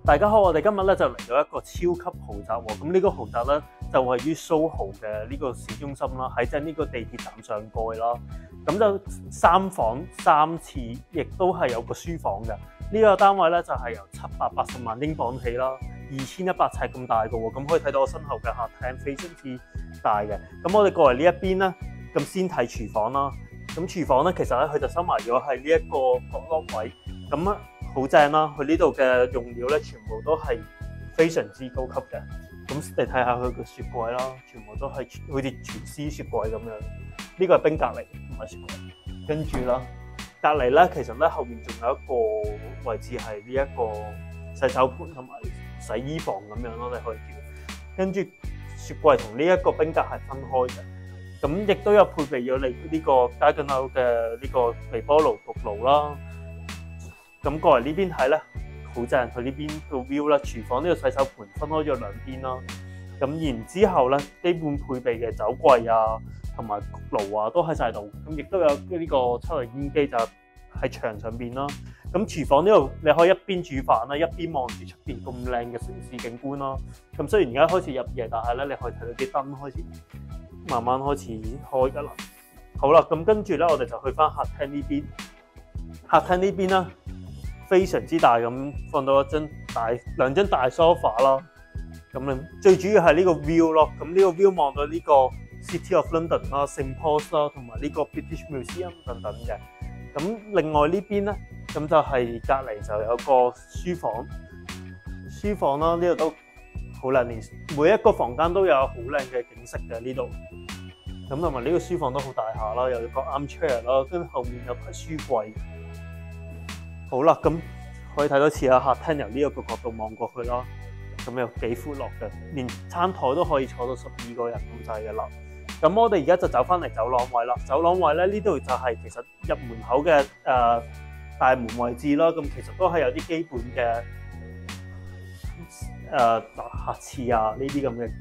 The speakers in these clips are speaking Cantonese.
大家好，我哋今日咧就嚟到一個超級豪宅喎。咁呢個豪宅咧就位於蘇豪嘅呢個市中心啦，喺正呢個地鐵站上蓋啦。咁就3房3廁，亦都係有個書房嘅。呢個單位咧就係由780萬英鎊起啦，2100尺咁大嘅喎。咁可以睇到我身後嘅客廳非常之大嘅。咁我哋過嚟呢一邊咧，咁先睇廚房啦。咁廚房咧其實咧佢就收埋咗喺呢一個角落位，咁好正啦！佢呢度嘅用料咧，全部都係非常之高級嘅。咁你睇下佢個雪櫃啦，全部都係好似廚師雪櫃咁樣。呢個係冰格嚟，唔係雪櫃。跟住啦，隔離咧，其實咧後面仲有一個位置係呢一個洗手盤同埋洗衣房咁樣咯，你可以叫。跟住雪櫃同呢一個冰格係分開嘅。咁亦都有配備咗你呢個家居樓嘅呢個微波爐、焗爐啦。咁過嚟呢邊睇咧，好正！佢呢邊個 view 啦，廚房呢個洗手盤分開咗兩邊啦。咁然之後咧，基本配備嘅酒櫃啊，同埋焗爐啊，都喺晒度。咁亦都有呢個抽油煙機就喺牆上邊啦。咁廚房呢度你可以一邊煮飯啦，一邊望住出邊咁靚嘅城市景觀啦。咁雖然而家開始入夜，但係咧你可以睇到啲燈開始慢慢開始開㗎啦。好啦，咁跟住咧，我哋就去翻客廳呢邊。客廳呢邊啦。非常之大咁，放到兩張大 sofa 啦。咁咧最主要係呢個 view 咯。咁呢個 view 望到呢個 City of London 啦、St Paul's 啦，同埋呢個 British Museum 等等嘅。咁另外呢邊咧，咁就係隔離就有個書房。書房啦，呢度都好靚，每一個房間都有好靚嘅景色嘅呢度。咁同埋呢個書房都好大下啦，有個 armchair 啦，跟後面有排書櫃。好啦，咁可以睇到似下客廳由呢一個角度望過去啦，咁有幾闊落嘅，連餐台都可以坐到12個人咁滯嘅啦。咁我哋而家就走翻嚟走廊位啦。走廊位咧，呢度就係其實入門口嘅大門位置啦。咁其實都係有啲基本嘅客廁啊呢啲咁嘅，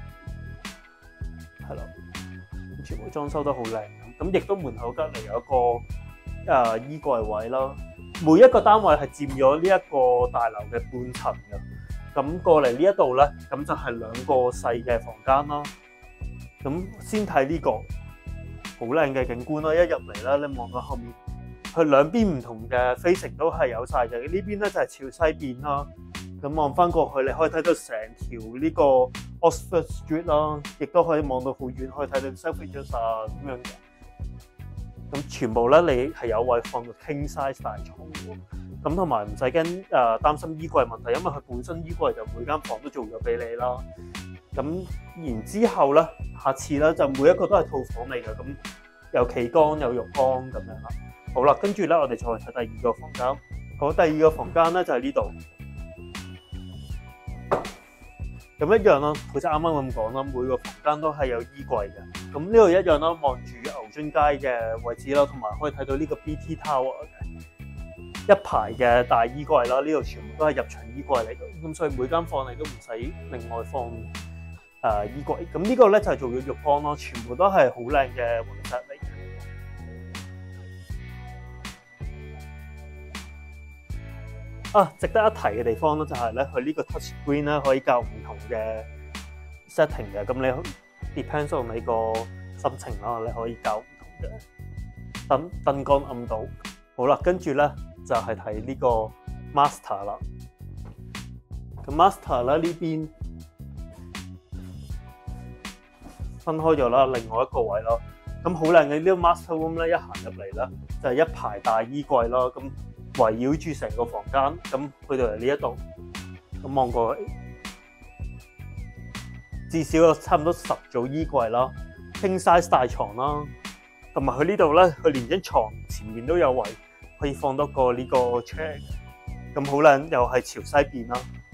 係咯，全部裝修得好靚。咁亦都門口隔離有一個衣櫃位啦。每一個單位係佔咗呢一個大樓嘅半層嘅，咁過嚟呢一度咧，咁就係2個細嘅房間啦。咁先睇呢個好靚嘅景觀啦，一入嚟啦，你望到後面，佢兩邊唔同嘅 facing 都係有晒嘅。呢邊咧就係朝西邊啦，咁望翻過去，你可以睇到成條呢個 Oxford Street 啦，亦都可以望到好遠，可以睇到 Selfridges 啊咁樣嘅。咁全部咧，你係有位放到 king size 大床喎。咁同埋唔使驚擔心衣櫃問題，因為佢本身衣櫃就每間房都做咗俾你啦。咁然之後咧，下次咧就每一個都係套房嚟嘅，咁有企缸有浴缸咁樣啦。好啦，跟住咧我哋再睇第二個房間。好，第二個房間咧就係呢度。咁一樣啦，好似啱啱咁講啦，每個房間都係有衣櫃嘅。咁呢度一樣啦，望住牛津街嘅位置啦，同埋可以睇到呢個 BT Tower 嘅一排嘅大衣櫃啦。呢度全部都係入場衣櫃嚟嘅，咁所以每間房你都唔使另外放衣櫃。咁呢個咧就係做咗浴缸咯，全部都係好靚嘅雲石嚟嘅。值得一提嘅地方咧，就係咧佢呢個 touch screen 咧可以校唔同嘅 setting 嘅，咁你 depends on 你個心情啦，你可以校唔同嘅燈光暗度。好啦，跟住咧就係睇呢個 master 啦。咁 master 咧呢邊分開咗啦，另外一個位咯。咁好靚嘅呢個 master room 咧，一行入嚟咧就係一排大衣櫃啦。咁圍繞住成個房間，咁去到嚟呢一度，咁望過去，至少有差唔多10組衣櫃啦 ，king size 大床啦，同埋佢呢度咧，佢連張床前面都有位，可以放多個呢個 chair，咁好靚，又係朝西邊啦。